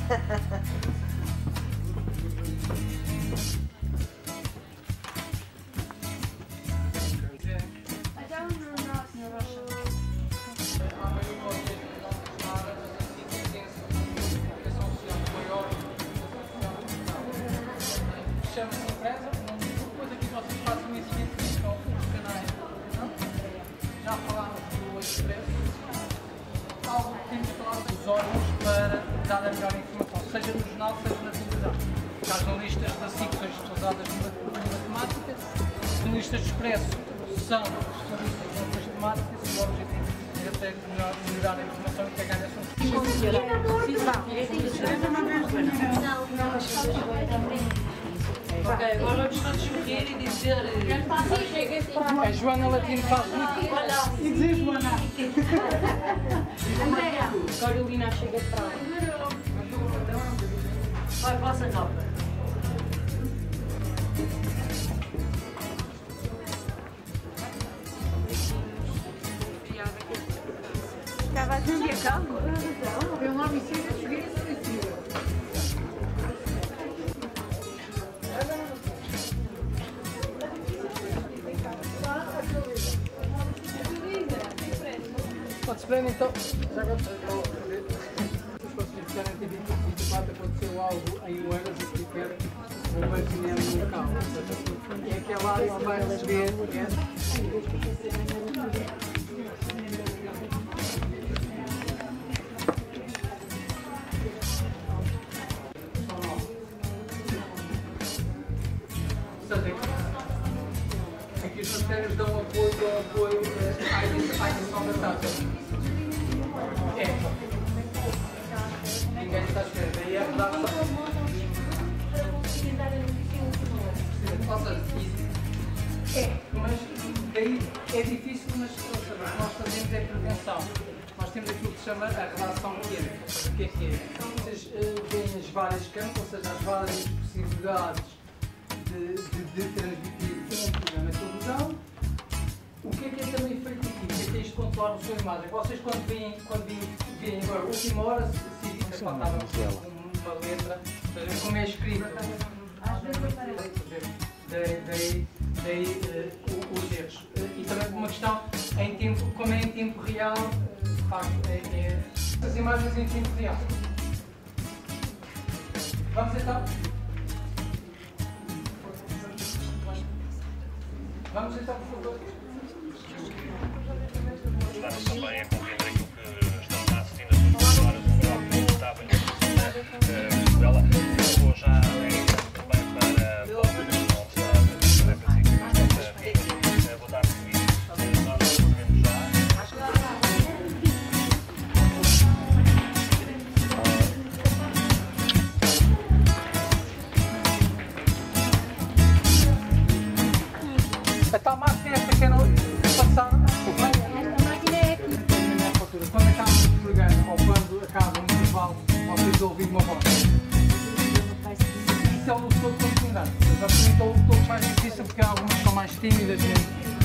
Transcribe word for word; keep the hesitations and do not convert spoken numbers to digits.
Chama-se empresa, depois aqui vocês fazem uma identificação com os canais. Já falámos do Expresso, algo que temos falado dos órgãos para dar a melhor informação, seja no jornal, seja na televisão. As jornalistas da S I C são especializadas em matemática, os jornalistas de Expresso são especialistas em outras temáticas e o objetivo é até melhorar a informação e pegar essa Ok, agora vamos todos escolher e dizer. A Joana Latino faz muito. E dizer Joana. Andréa. Carolina chega de praia. Vai, passa nova. Estava a dizer calma. Eu não me sinto a seguir isso. Pode-se ver então, já agora se vocês quiserem ter vinte e quatro, aconteceu algo em Oeiras e Filipe, uma cinema no local. E aquela área que vai receber aqui os ministérios dão apoio, dão apoio à edição da taxa. É. Ninguém está a escrever. Daí é a redação. Ou seja, é. Mas daí é difícil, mas ou seja, o que nós fazemos é prevenção. Nós temos aquilo que se chama a redação química. O que é que é? Vocês uh, veem as várias campos, ou seja, as várias possibilidades de, de, de transmitir um programa de televisão. O que é que é também feito aqui? O que é que é isto controlar a sua imagem? Vocês quando veem, quando veem agora, a última hora, se existe a faltava uma letra, como é escrito, daí, daí, daí uh, os erros. Uh, e também uma questão, em tempo, como é em tempo real, uh, de facto, é, é as imagens em tempo real. Vamos então? Vamos então, por favor. Estamos também a compreender aquilo que estamos a assistir nas últimas horas do jogo que estava em Venezuela. Vou já também para o não está para si, vou dar seguir. Nós podemos já. A tal máquina esta que era passada. Quando acaba o programa ou quando acaba o intervalo, vocês ouvem uma voz. Isso é o locutor de continuidade. Exatamente é o locutor que mais difícil porque há algumas que são mais tímidas mesmo.